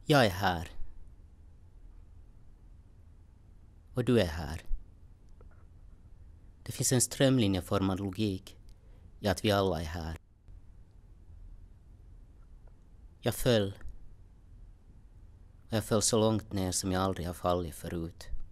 Jag är här. Och du är här. Det finns en strömlinjeformad logik i att vi alla är här. Jag föll. Och jag föll så långt ner som jag aldrig har fallit förut.